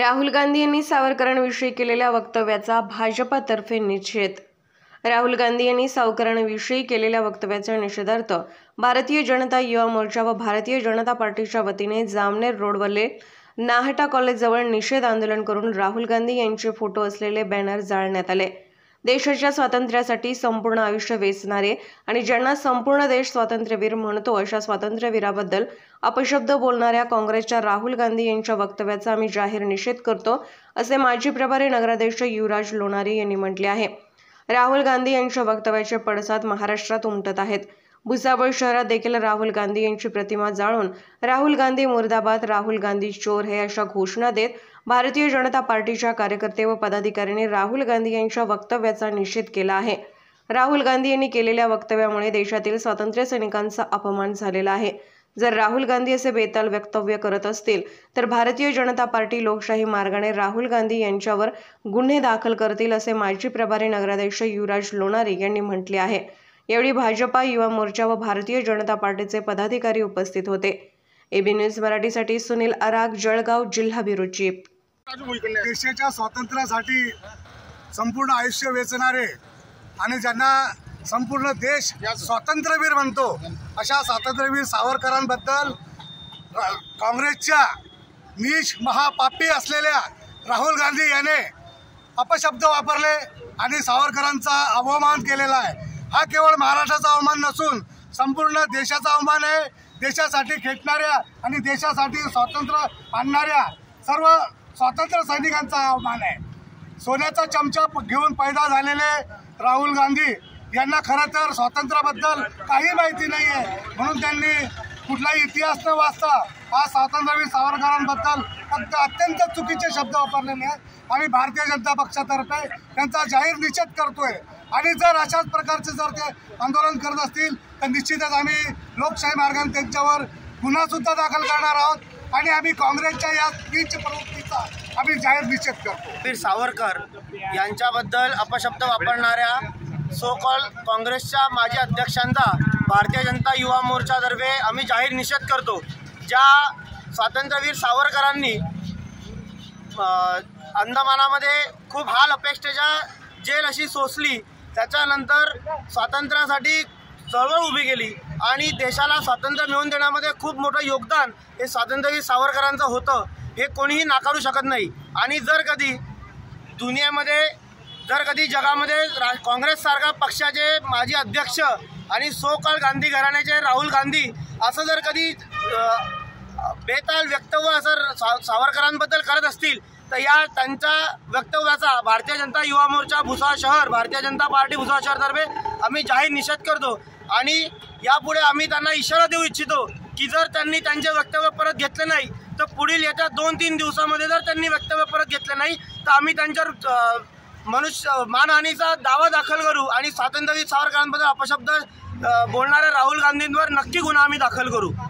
राहुल गांधी यांनी सावरकरांविषयी केलेल्या वक्तव्याचा भाजपातर्फे निषेध. राहुल गांधी यांनी सावरकरांविषयी केलेल्या वक्तव्याच्या निषेधार्थ भारतीय जनता युवा मोर्चा व भारतीय जनता पार्टीच्या वतीने जामनेर रोडवरील नाहटा कॉलेजजवळ निषेध आंदोलन करून राहुल गांधी यांचे फोटो असलेले बॅनर जाळण्यात आले. देशाच्या स्वातंत्र्यासाठी संपूर्ण आयुष्य वेचणारे आणि ज्यांना संपूर्ण देश स्वातंत्र्यवीर म्हणतो अशा स्वातंत्र्यवीराबद्दल अपशब्द बोलणाऱ्या काँग्रेसच्या राहुल गांधी यांच्या वक्तव्याचा आम्ही जाहीर निषेध करतो, असे माजी प्रभारी नगराध्यक्ष युवराज लोणारी यांनी म्हटले आहे. राहुल गांधी यांच्या वक्तव्याचे पडसाद महाराष्ट्रात उमटत आहेत. भुसावळ शहरात देखील राहुल गांधी यांची प्रतिमा जाळून राहुल गांधी मुर्दाबाद, राहुल गांधी चोर हे अशा घोषणा देत भारतीय जनता पार्टीच्या कार्यकर्ते व पदाधिकाऱ्यांनी राहुल गांधी यांच्या वक्तव्याचा निषेध केला आहे. राहुल गांधी यांनी केलेल्या वक्तव्यामुळे देशातील स्वातंत्र्य सैनिकांचा अपमान झालेला आहे. जर राहुल गांधी असे बेताल वक्तव्य करत असतील तर भारतीय जनता पार्टी लोकशाही मार्गाने राहुल गांधी यांच्यावर गुन्हे दाखल करतील, असे माजी प्रभारी नगराध्यक्ष युवराज लोणारी यांनी म्हटले आहे. यावेळी भाजपा, युवा मोर्चा व भारतीय जनता पार्टीचे पदाधिकारी उपस्थित होते. एबी न्यूज मराठीसाठी सुनील आराग, जळगाव, जिल्हा ब्युरो चीफ. देशाच्या स्वातंत्र्यासाठी संपूर्ण आयुष्य वेचणारे आणि ज्यांना संपूर्ण देश स्वातंत्र्यवीर म्हणतो अशा स्वातंत्र्यवीर सावरकरांबद्दल काँग्रेसच्या नीच महापापी असलेल्या राहुल गांधी याने अपशब्द वापरले आणि सावरकरांचा अवमान केलेला आहे. हा केवळ महाराष्ट्राचा अवमान नसून संपूर्ण देशाचा अवमान आहे. देशासाठी खेचणाऱ्या आणि देशासाठी स्वातंत्र्य आणणाऱ्या सर्व स्वातंत्र्य सैनिकांचा अवमान आहे. सोन्याचा चमचा घेऊन पैदा झालेले राहुल गांधी यांना खरं तर स्वातंत्र्याबद्दल काही माहिती नाही आहे, म्हणून त्यांनी कुठलाही इतिहास न वाचता आज स्वातंत्र्यवीर सावरकरांबद्दल अत्यंत चुकीचे शब्द वापरलेले आहेत. आम्ही भारतीय जनता पक्षातर्फे त्यांचा जाहीर निषेध करतोय आणि जर अशाच प्रकारचे जर ते आंदोलन करत असतील तर निश्चितच आम्ही लोकशाही मार्गाने त्यांच्यावर गुन्हा सुद्धा दाखल करणार आहोत आणि आम्ही काँग्रेसच्या या नीच प्रवृत्तीचा आम्ही जाहीर निषेध करतो. वीर सावरकर यांच्याबद्दल अपशब्द वापरणाऱ्या सो कॉल काँग्रेसच्या माजी अध्यक्षांचा भारतीय जनता युवा मोर्चातर्फे आम्ही जाहीर निषेध करतो. ज्या स्वातंत्र्यवीर सावरकरांनी अंदमानामध्ये खूप हाल अपेक्षेच्या जेल अशी सोसली, त्याच्यानंतर स्वातंत्र्यासाठी चळवळ उभी केली आणि देशाला स्वातंत्र्य मिळवून देण्यामध्ये खूप मोठं योगदान हे स्वातंत्र्यवीर सावरकरांचं होतं, हे कोणीही नाकारू शकत नाही. आणि जर कधी दुनियेमध्ये जगामध्ये काँग्रेससारखा पक्षाचे माजी अध्यक्ष आणि सो कॉल गांधी घराण्याचे राहुल गांधी असं जर कधी बेताल वक्तव्य असं सावरकरांबद्दल करत असतील तर या त्यांच्या वक्तव्याचा भारतीय जनता युवा मोर्चा भुसावळ शहर, भारतीय जनता पार्टी भुसावळ शहरतर्फे आम्ही जाहीर निषेध करतो. आणि यापुढे आम्ही त्यांना इशारा देऊ इच्छितो की जर त्यांनी त्यांचे वक्तव्य परत घेतले नाही तर पुढील येत्या 2-3 दिवसामध्ये जर त्यांनी वक्तव्य परत घेतले नाही तर आम्ही त्यांच्यावर मानहानीचा दावा दाखल करू आणि स्वातंत्र्यवीर सावरकरांबद्दल अपशब्द बोलणाऱ्या राहुल गांधींवर नक्की गुन्हा आम्ही दाखल करू.